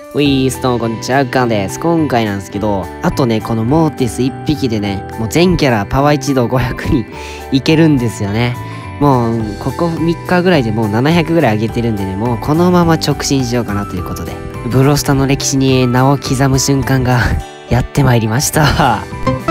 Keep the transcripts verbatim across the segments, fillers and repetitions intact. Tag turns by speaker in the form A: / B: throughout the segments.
A: ウィーストンこんにちは、ガンです。今回なんですけど、あとね、このモーティスいっぴきでね、もう全キャラパワー一同ごひゃくにいけるんですよね。もう、ここみっかぐらいでもうななひゃくぐらい上げてるんでね、もうこのまま直進しようかなということで、ブロスタの歴史に名を刻む瞬間がやってまいりました。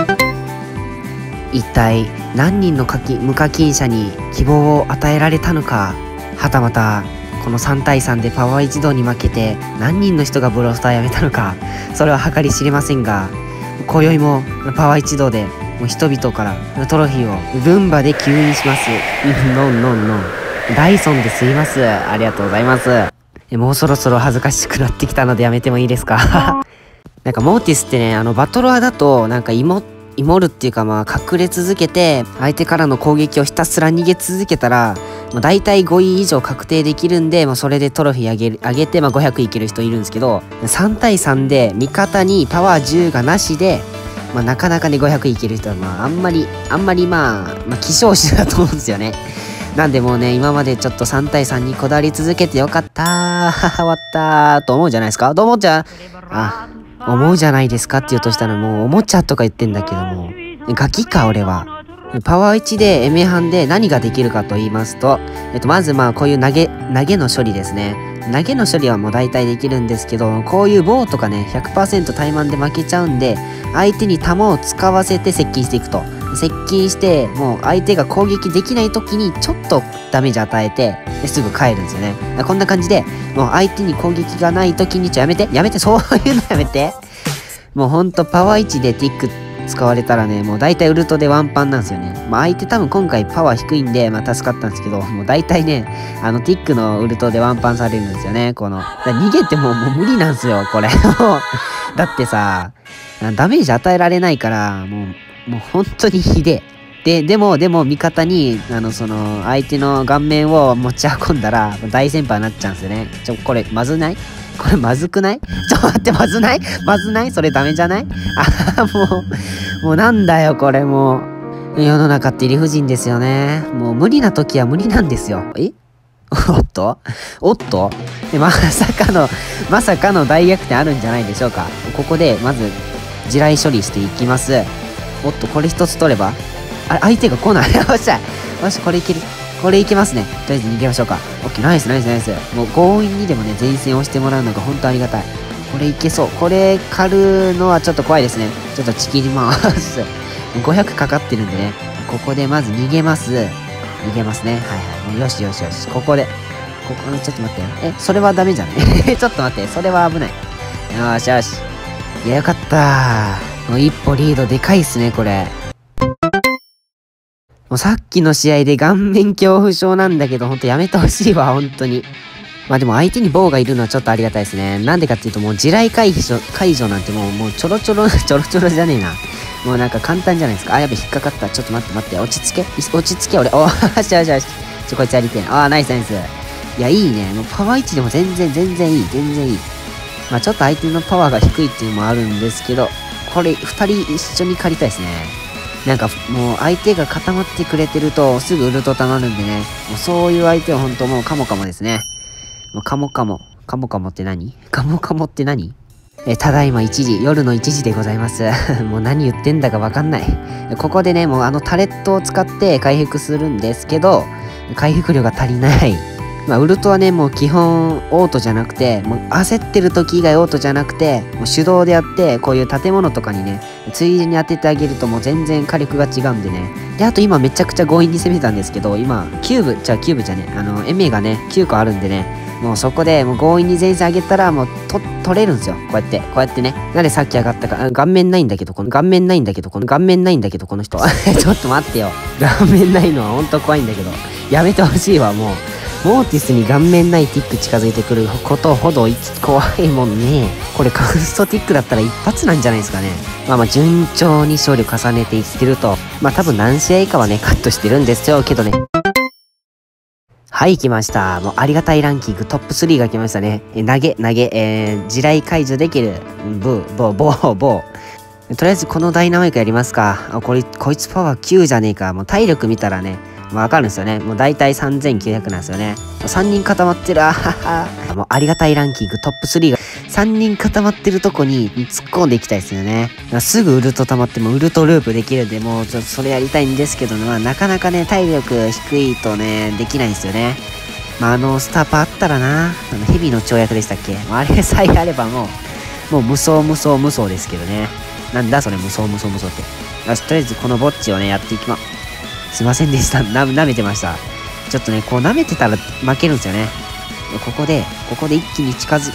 A: 一体、何人の課金無課金者に希望を与えられたのか、はたまた、このさんたいさんでパワー一同に負けて何人の人がブロスターやめたのか、それは計り知れませんが、今宵もパワー一同でもう人々からトロフィーをルンバで吸引します。ノンノンノン。ダイソンで吸います。ありがとうございます。もうそろそろ恥ずかしくなってきたのでやめてもいいですか？なんかモーティスってね、あのバトロワだとなんか芋イモるっていうか、まあ隠れ続けて相手からの攻撃をひたすら逃げ続けたら、まあ、大体ごい以上確定できるんで、まあ、それでトロフィー上げる上げて、まあ、ごひゃくいける人いるんですけど、さんたいさんで味方にパワーじゅうがなしで、まあ、なかなかねごひゃくいける人はまああんまりあんまりまあ、まあ、希少種だと思うんですよね。なんでもうね、今までちょっとさんたいさんにこだわり続けてよかったー終わったーと思うじゃないですか。どう思っちゃうあ思うじゃないですかって言うとしたら、もうおもちゃとか言ってんだけども、ガキか俺は。パワーいちでエメハンで何ができるかと言いますと、えっと、まずまあこういう投げ、投げの処理ですね。投げの処理はもう大体できるんですけど、こういう棒とかね、ひゃくパーセント怠慢で負けちゃうんで、相手に弾を使わせて接近していくと。接近して、もう相手が攻撃できない時にちょっとダメージ与えて、ですぐ帰るんですよね。こんな感じで、もう相手に攻撃がない時に、ちょやめて、やめて、そういうのやめて。もうほんとパワーいちでティック使われたらね、もう大体ウルトでワンパンなんですよね。まあ相手多分今回パワー低いんで、まあ助かったんですけど、もう大体ね、あのティックのウルトでワンパンされるんですよね。この、逃げてももう無理なんですよ、これ。だってさ、ダメージ与えられないから、もう、もう本当にひでえ。で、でも、でも味方に、あの、その、相手の顔面を持ち運んだら、大先輩になっちゃうんですよね。ちょ、これ、まずないこれまずくない？ちょ、待って、まずないまずないそれダメじゃない？あもう、もうなんだよ、これもう。世の中って理不尽ですよね。もう無理な時は無理なんですよ。えおっとおっとまさかの、まさかの大逆転あるんじゃないでしょうか。ここで、まず、地雷処理していきます。おっと、これ一つ取ればあれ、相手が来ない。よっしゃよし、これいける。これいけますね。とりあえず逃げましょうか。オッケー、ナイスナイスナイス。もう強引にでもね、前線を押してもらうのが本当ありがたい。これいけそう。これ狩るのはちょっと怖いですね。ちょっとちきります。ごひゃくかかってるんでね。ここでまず逃げます。逃げますね。はいはい。もうよしよしよし。ここで。ここ、ちょっと待ってよ。え、それはダメじゃないちょっと待って。それは危ない。よしよし。いや、よかったー。もう一歩リードでかいっすね、これ。もうさっきの試合で顔面恐怖症なんだけど、ほんとやめてほしいわ、ほんとに。まあでも相手に棒がいるのはちょっとありがたいですね。なんでかっていうと、もう地雷解除、解除なんてもう、もうちょろちょろ、ちょろちょろじゃねえな。もうなんか簡単じゃないですか。あ、やべ、引っかかった。ちょっと待って待って。落ち着け。落ち着け、俺。およしよしよし。ちょ、こいつやりてえ。あー、ナイスナイス。いや、いいね。もうパワーいちでも全然、全然いい。全然いい。まあちょっと相手のパワーが低いっていうのもあるんですけど、これ、二人一緒に借りたいですね。なんかもう相手が固まってくれてるとすぐウルト溜まるんでね。もうそういう相手はほんともうカモカモですね。もうカモカモ。カモカモって何？カモカモって何？え、ただいまいちじ、夜のいちじでございます。もう何言ってんだかわかんない。ここでね、もうあのタレットを使って回復するんですけど、回復量が足りない。まあ、ウルトはね、もう基本オートじゃなくて、もう焦ってる時以外オートじゃなくて、もう手動でやって、こういう建物とかにね、ついでに当ててあげるともう全然火力が違うんでね。で、あと今めちゃくちゃ強引に攻めたんですけど、今、キューブ、じゃあキューブじゃね、あの、エメがね、きゅうこあるんでね、もうそこでもう強引に前線上げたらもうと、取れるんですよ。こうやって、こうやってね。なんでさっき上がったか、顔面ないんだけど、この顔面ないんだけど、この顔面ないんだけど、この人。ちょっと待ってよ。顔面ないのはほんと怖いんだけど。やめてほしいわ、もう。モーティスに顔面ないティック近づいてくることほど怖いもんね。これカウストティックだったら一発なんじゃないですかね。まあまあ順調に勝利を重ねていってると。まあ多分何試合かはね、カットしてるんですよ。けどね。はい、来ました。もうありがたいランキングトップスリーが来ましたね。え投げ、投げ、えー、地雷解除できる。ブー、ボー、ボー、ボー。とりあえずこのダイナマイクやりますか。あ、これ、こいつパワーきゅうじゃねえか。もう体力見たらね、 わかるんですよね。もう大体さんぜんきゅうひゃくなんですよね。さんにん固まってる、あはは。もうありがたいランキングトップスリーがさんにん固まってるとこに突っ込んでいきたいですよね。すぐウルト溜まってもウルトループできるんで、もうちょっとそれやりたいんですけど、まあなかなかね、体力低いとね、できないんですよね。まああのスターパーあったらな、あのヘビの跳躍でしたっけ、あれさえあればもう、もう無双無双無双ですけどね。なんだそれ無双無双無双って。よし、とりあえずこのぼっちをね、やっていきま、すいませんでした。な、舐めてました。ちょっとね、こう舐めてたら負けるんですよね。ここで、ここで一気に近づ、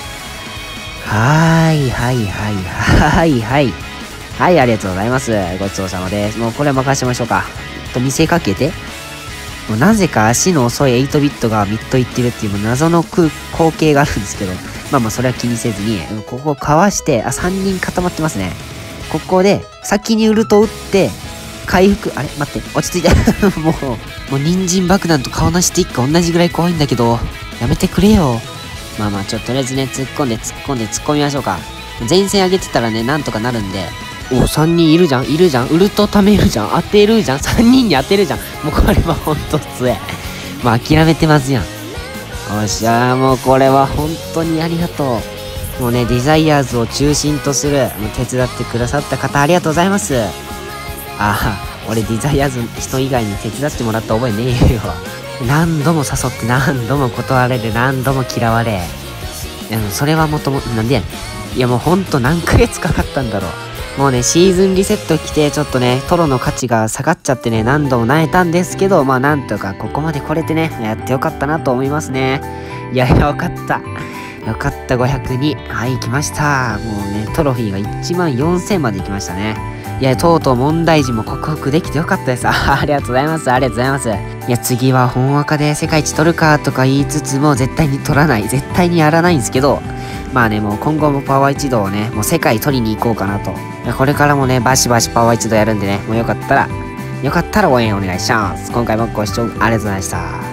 A: はーい、はい、はい、はい、はい。はい、ありがとうございます。ごちそうさまです。もうこれ任せましょうか。と見せかけて、もうなぜか足の遅いエイトビットがミッド行ってるっていうもう謎の光景があるんですけど、まあまあそれは気にせずに、ここをかわして、あ、さんにん固まってますね。ここで、先にウルト打って、回復、あれ待って、落ち着いて。もう、もう人参爆弾と顔なしティック同じぐらい怖いんだけど、やめてくれよ。まあまあ、ちょっととりあえずね、突っ込んで突っ込んで突っ込みましょうか。前線上げてたらね、なんとかなるんで。お、さんにんいるじゃんいるじゃんウルト貯めるじゃん当てるじゃん !さん 人に当てるじゃん。もうこれはほんと強え。もう諦めてますやん。よっしゃー、もうこれは本当にありがとう。もうね、デザイアーズを中心とする、もう手伝ってくださった方ありがとうございます。ああ、俺デザイアーズ人以外に手伝ってもらった覚えねえよ。何度も誘って何度も断られ何度も嫌われ。いや、それはもとも、なんでやねん。いやもうほんと何ヶ月かかったんだろう。もうね、シーズンリセット来て、ちょっとね、トロの価値が下がっちゃってね、何度も萎えたんですけど、まあなんとかここまで来れてね、やってよかったなと思いますね。いや、よかった。よかった、ごひゃくに。はい、来ました。もうね、トロフィーがいちまんよんせんまで来ましたね。いや、とうとう問題児も克服できてよかったです。あ、ありがとうございます。ありがとうございます。いや、次は本若で世界一取るかとか言いつつも、絶対に取らない。絶対にやらないんですけど、まあね、もう今後もパワー一同をね、もう世界取りに行こうかなと。これからもね、バシバシパワー一同やるんでね、もうよかったら、よかったら応援お願いします。今回もご視聴ありがとうございました。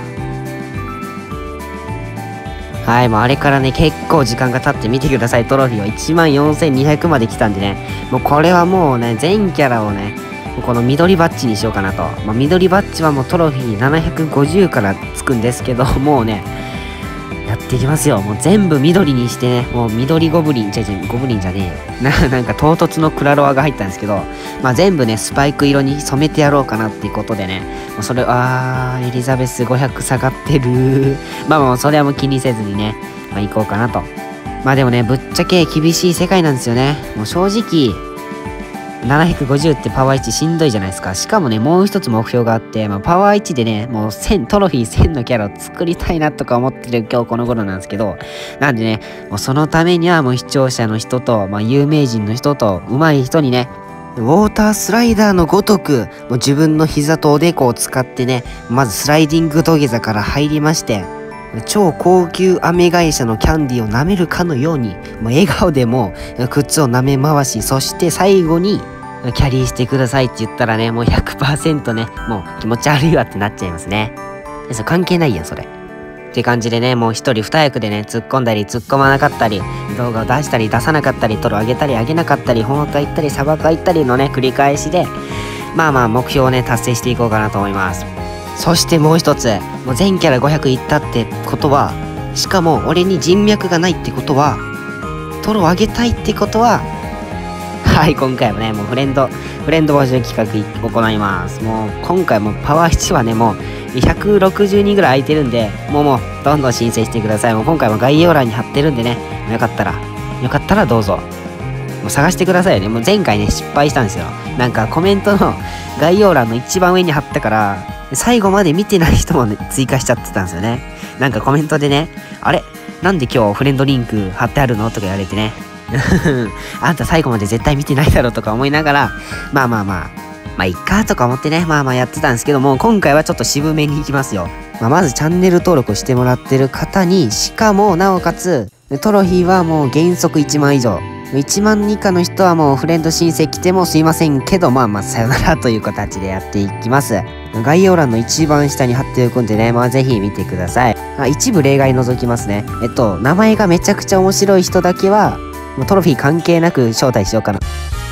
A: はい、もうあれからね、結構時間が経って見てください。トロフィーはいちまんよんせんにひゃくまで来たんでね、もうこれはもうね、全キャラをね、この緑バッジにしようかなと。まあ、緑バッジはもうトロフィーななひゃくごじゅうからつくんですけど、もうね、やっていきますよ。もう全部緑にしてね、もう緑ゴブリン、違う違う、ゴブリンじゃねえよ。な、なんか唐突のクラロワが入ったんですけど、まあ全部ね、スパイク色に染めてやろうかなっていうことでね、もうそれ、あー、エリザベスごひゃく下がってる。まあまあ、それはもう気にせずにね、まあ行こうかなと。まあでもね、ぶっちゃけ厳しい世界なんですよね。もう正直、ななひゃくごじゅうってパワーいちしんどいじゃないですか。しかもね、もう一つ目標があって、まあ、パワーいちでね、もうせん、トロフィーせんのキャラを作りたいなとか思ってる今日この頃なんですけど、なんでね、もうそのためにはもう視聴者の人と、まあ、有名人の人と、上手い人にね、ウォータースライダーのごとく、もう自分の膝とおでこを使ってね、まずスライディング土下座から入りまして、超高級飴会社のキャンディーを舐めるかのように、もう笑顔でも靴を舐め回し、そして最後に、キャリーしてくださいって言ったらね、もう ひゃくパーセント ね、もう気持ち悪いわってなっちゃいますね。それ関係ないやん、それ。って感じでね、もう一人二役でね、突っ込んだり突っ込まなかったり、動画を出したり出さなかったり、トロ上げたり上げなかったり、本若行ったり砂漠行ったりのね、繰り返しで、まあまあ目標をね、達成していこうかなと思います。そしてもう一つ、もう全キャラごひゃくいったってことは、しかも俺に人脈がないってことは、トロ上げたいってことは、はい、今回もね、もうフレンド、フレンド募集企画行います。もう、今回もパワーいちはね、もう、ひゃくろくじゅうにんぐらい空いてるんで、もうもう、どんどん申請してください。もう今回も概要欄に貼ってるんでね、よかったら、よかったらどうぞ。もう探してくださいよね。もう前回ね、失敗したんですよ。なんかコメントの概要欄の一番上に貼ったから、最後まで見てない人もね、追加しちゃってたんですよね。なんかコメントでね、あれなんで今日フレンドリンク貼ってあるのとか言われてね。あんた最後まで絶対見てないだろうとか思いながら、まあまあまあ、まあいっかとか思ってね、まあまあやってたんですけども、今回はちょっと渋めに行きますよ。まあ、まずチャンネル登録をしてもらってる方に、しかもなおかつ、トロフィーはもう原則いちまん以上。いちまん以下の人はもうフレンド申請来てもすいませんけど、まあまあさよならという形でやっていきます。概要欄の一番下に貼っておくんでね、まあぜひ見てください。あ、一部例外除きますね。えっと、名前がめちゃくちゃ面白い人だけは、トロフィー関係なく招待しようかな。